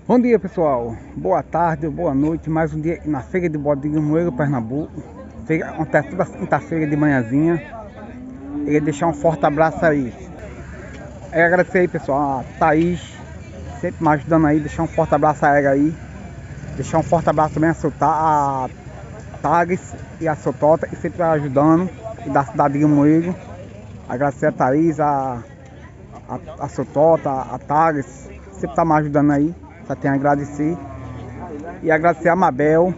Bom dia, pessoal, boa tarde, boa noite, mais um dia na Feira de Bode de Limoeiro, Pernambuco. Feira acontece toda quinta-feira de manhãzinha. Eu queria deixar um forte abraço aí. Agradecer aí, pessoal, a Thaís, sempre me ajudando aí, deixar um forte abraço a ela aí. Deixar um forte abraço também a Thales e a Sotota, que sempre ajudando, e da cidade de Limoeiro. Agradecer a Thaís, a Sotota, a Thales, sempre tá me ajudando aí. Só tenho a agradecer. E agradecer a Mabel.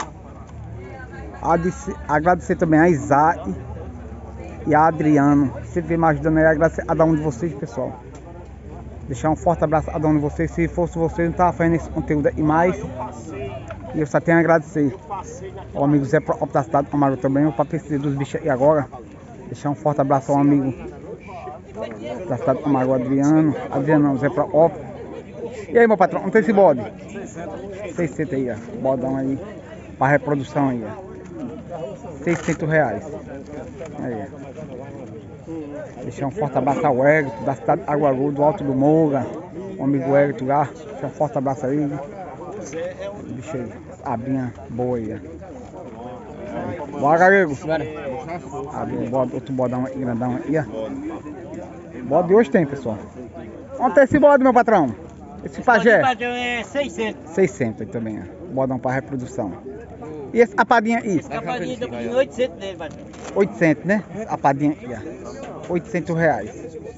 Agradecer também a Isaac e a Adriano. Sempre vem me ajudando aí. Agradecer a cada um de vocês, pessoal. Deixar um forte abraço a cada um de vocês. Se fosse vocês, não estava fazendo esse conteúdo aí mais. E eu só tenho a agradecer ao amigo Zé Pro da cidade do Amaro também. O patrocínio dos bichos aí agora. Deixar um forte abraço ao amigo da cidade do Amaro, Adriano. Adriano não, Zé Pro. E aí, meu patrão, não tem esse bode? 600 aí, ó. Bodão aí. Pra reprodução aí, ó. 600 reais. Aí, ó. Deixar um forte abraço ao Hérito, da cidade de Aguaru, do Alto do Moura. O amigo Hérito lá. Deixar um forte abraço aí. Deixa aí. Abinha boa aí, ó. Bora, galego. Abre outro bodão aí, grandão aí, ó. Bode de hoje tem, pessoal. Onde tem esse bode, meu patrão? Esse pajé? É 600. 600 aí também, ó. Bodão para reprodução. E esse apadinha aí? Esse capadinho deu por 800 dele, patrão. 800, né? Apadinha aí, ó. 800 reais.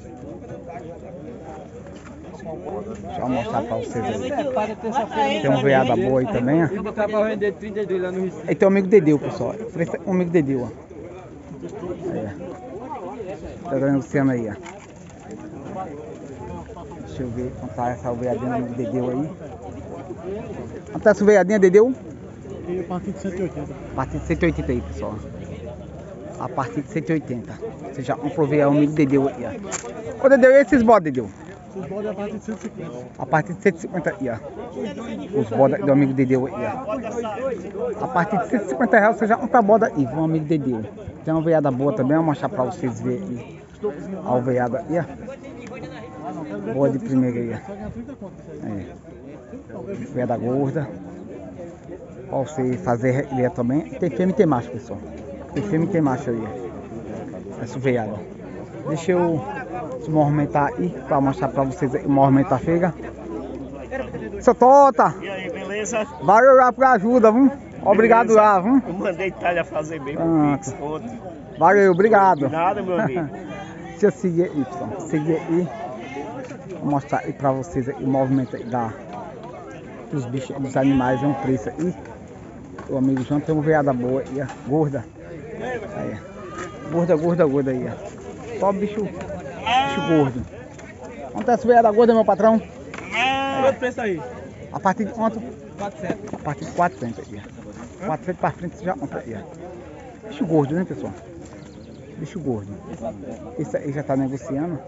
Deixa eu mostrar pra vocês aí. Tem um veada boa aí também, ó. Eu tava vendendo 32 lá no Recife. Aí tem um amigo Dedeu, pessoal. Um amigo Dedeu, ó. Aí, ó. Tá negociando aí, ó. Deixa eu ver quanto tá essa veadinha do Dedeu aí. Quanto tá essa veadinha, Dedeu? A partir de 180. A partir de 180 aí, pessoal. A partir de 180. Você já comprou ver o amigo Dedeu aí, ó. Ô, Dedeu, e esses bodes, Dedeu? Esses bodes a partir de 150. A partir de 150 aí, ó. Os bodes do amigo Dedeu aí, ó. A partir de 150 reais você já compra boda aí, viu, amigo Dedeu. Tem uma veada boa também, vou mostrar pra vocês verem aí. A veada aí, ó. Boa de primeira aí, ó. É. Veada gorda. Pra você fazer ele também. Tem fêmea e tem macho, pessoal. Tem fêmea e tem macho aí, ó. Essa veada, ó. Deixa eu se movimentar aí pra mostrar pra vocês aí o movimento da feira. Sotota! E aí, beleza? Valeu lá por ajuda, viu? Obrigado lá, viu? Eu mandei Itália fazer bem pro Pix ontem. Valeu, obrigado. Nada, meu amigo. Deixa eu seguir aí, pessoal. Seguir aí. Vou mostrar aí pra vocês aí, o movimento aí dos bichos, dos animais, é um preço aí. O amigo João tem uma veada boa aí, ó. Gorda. Aí, ó. Gorda aí, ó. Só bicho gordo. Quanto é essa veada gorda, meu patrão? Quanto preço aí? A partir de quanto? 400. A partir de 400 aí, ó. 400 pra frente você já compra aí, ó. Bicho gordo, né, pessoal? Bicho gordo. Esse aí já tá negociando.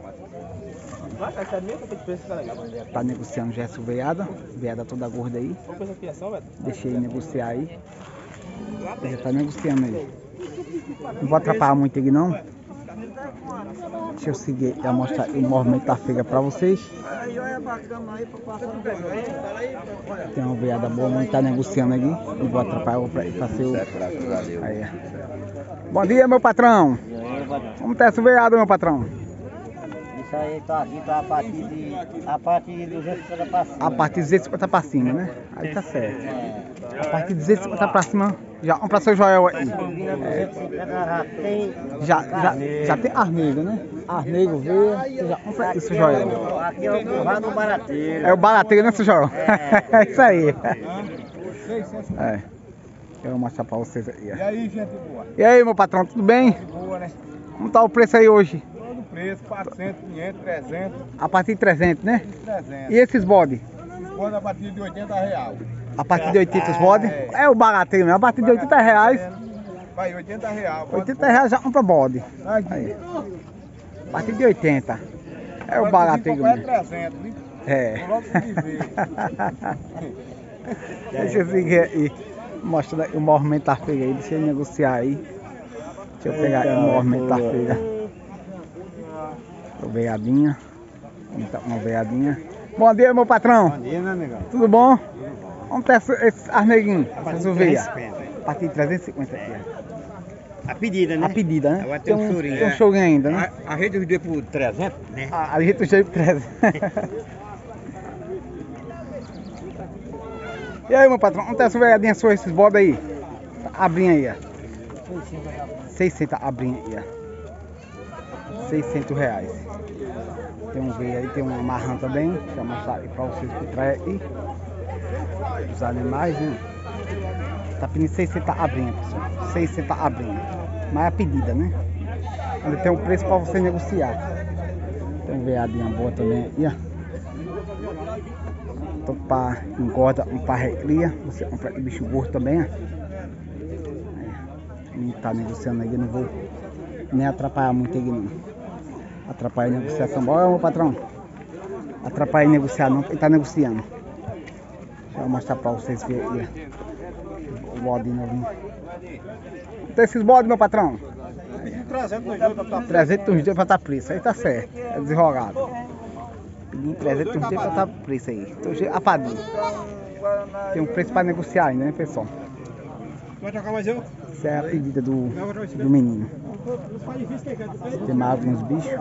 Tá negociando já essa veada. Veada toda gorda aí. Deixei ele negociar aí. Ele já tá negociando aí. Não vou atrapalhar muito ele não. Deixa eu seguir e mostrar o movimento da feira pra vocês. Tem uma veada boa, não tá negociando aqui. Não vou atrapalhar pra ser o... Aí, ó. Bom dia, meu patrão. Como tá essa veada, meu patrão? Isso aí tá aqui, tá a partir de 250 pra cima. A partir de 250 pra cima, né? Aí tá certo. A partir de 250 pra cima, já vamos pra seu Joel aí. Já tem arnego, né? Arnego, veio, já vamos pra isso, Joel. Aqui é o curral do barateiro. É o barateiro, né, seu Joel? É isso aí. É. Eu vou mostrar pra vocês aí. E aí, gente boa? E aí, meu patrão, tudo bem? Boa, né? Como tá o preço aí hoje? Todo preço, 400, 500, 300, A partir de 300, né? 300. E esses bode? Quando a partir de 80 reais. A partir de 80 os bode? É o barateiro mesmo, a partir de 80 reais. Vai, 80 reais. 80 reais já compra bode. Aqui. Aí. A partir de 80. É o barateiro É mesmo. 300, hein? É. Logo se vê. Deixa eu seguir aí. Mostrando aí o movimento da feira aí. Deixa eu negociar aí. Deixa eu pegar aí o movimento da feira. Uma veadinha. Uma veadinha. Bom dia, meu patrão. Bom dia, meu amigão. Tudo bom? Tudo bom. Vamos ter esses arneguinhos, essas ovelhas. 350. A partir de 350 aqui. A pedida, né? A pedida, né? Agora tem um chorinho. Tem um chorinho ainda, né? A gente vendeu por 300, né? A gente cheio de 300. E aí, meu patrão, vamos ter essa ovelhadinha sua, esses bodes aí? Abrinha aí, ó. 600 abrinha aí, ó. 600 reais. Tem um veio aí, tem um marrão também. Deixa eu mostrar aí pra vocês por trás aí. Os animais, né? Tá pedindo 600 abrinha, pessoal. 600 abrinha. Mas é a pedida, né? Ainda tem um preço pra você negociar. Tem um veadinha boa também aí, ó. Então pra engorda, um pra recria. Você compra bicho gordo também, ó. Não tá negociando aí, eu não vou nem atrapalhar muito aí não. Atrapalhar a negociação. Olha, meu patrão. Atrapalhar em negociar não, ele tá negociando. Deixa eu mostrar pra vocês verem aí. O bode novinho. Tem esses bodes, meu patrão? 300 uns dias pra estar preço. Aí tá certo. É desenrolado. Pedi 300 uns dias pra estar preço aí. Tô apadinho. Tem um preço pra negociar ainda, né, pessoal? Vai trocar mais eu? Essa é a pedida do menino. Tem mais alguns bichos.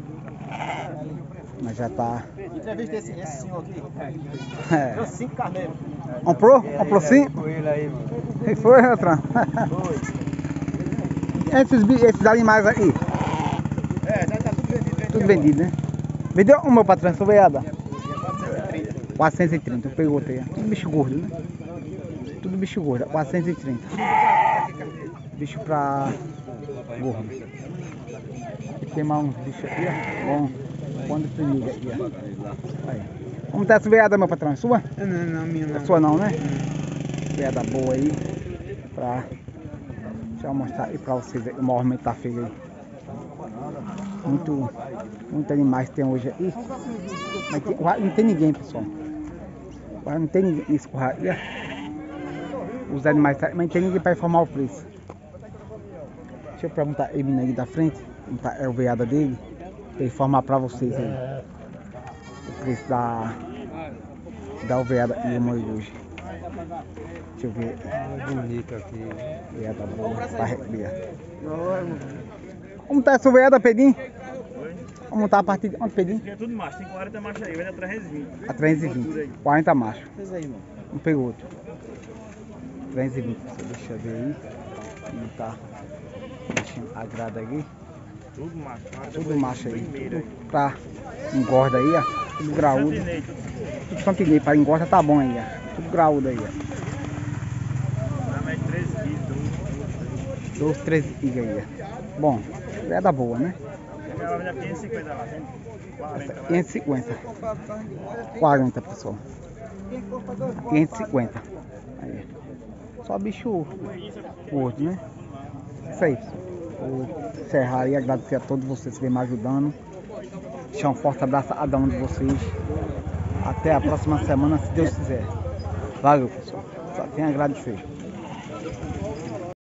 Mas já tá. Entrevista esse senhor aqui. É. 5 carneiros. Comprou? Comprou sim? Com ele aí, mano. E foi, patrão? Esses animais aí, É, já tá tudo vendido. tudo vendido, né? Vendeu o meu patrão, essa veada? 430, eu peguei outro aí. Tudo bicho gordo, né? Tudo bicho gordo, 430. Bicho pra gordo. E tem mais uns bichos aqui, ó. Bom, quando primeiro aqui, ó. Aí. Como tá essa veada, meu patrão? É sua? Não, minha É sua não, né? Veada boa aí. Pra... Deixa eu mostrar aí pra vocês aí. O movimento tá feio aí. Muito animais tem hoje aí. Mas tem, não tem ninguém, pessoal. Não tem ninguém nesse curral aí, ó. Os animais, mas não tem ninguém para informar o preço. Deixa eu perguntar ele aí da frente, é o veada dele, para informar para vocês aí o preço da oveada e o hoje. Deixa eu ver. Bonito aqui. Veada boa, para recriar. Como tá essa oveada, Pedrinho? Como tá a partir de onde, Pedrinho? É tudo macho, tem 40 machos aí, vai dar 320. A 320, 40 machos. Fez aí, mano. Um pegou outro. 320, deixa eu ver aí. Como tá deixando a grada aí. Tudo macho. Tudo macho aí. Tudo pra engorda aí, ó. Tudo graúdo. Tudo santinei para engorda tá bom aí, ó. Tudo graúdo aí, ó. Na média 13 quilos, 12, 13 quilos aí, ó. Bom, é da boa, né? ela vai dar 550 lá, tem 40 lá. 550. 40, pessoal. 550. Aí. Só bicho gordo, né? Isso aí, pessoal. Vou encerrar e agradecer a todos vocês que vêm me ajudando. Deixar um forte abraço a cada um de vocês. Até a próxima semana, se Deus quiser. Valeu, pessoal. Só tenho a agradecer.